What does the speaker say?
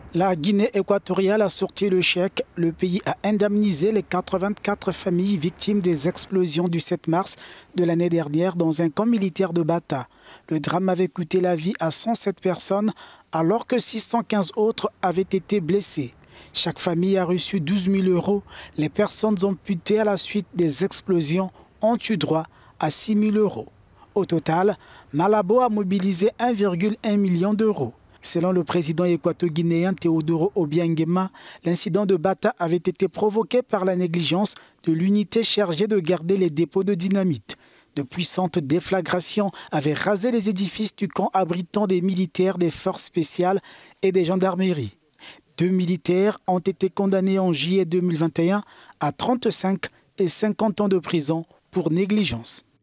La Guinée équatoriale a sorti le chèque. Le pays a indemnisé les 84 familles victimes des explosions du 7 mars de l'année dernière dans un camp militaire de Bata. Le drame avait coûté la vie à 107 personnes alors que 615 autres avaient été blessées. Chaque famille a reçu 12 000 €. Les personnes amputées à la suite des explosions ont eu droit à 6 000 €. Au total, Malabo a mobilisé 1,1 million d'euros. Selon le président équato-guinéen Teodoro Obiangema, l'incident de Bata avait été provoqué par la négligence de l'unité chargée de garder les dépôts de dynamite. De puissantes déflagrations avaient rasé les édifices du camp abritant des militaires des forces spéciales et des gendarmeries. 2 militaires ont été condamnés en juillet 2021 à 35 et 50 ans de prison pour négligence.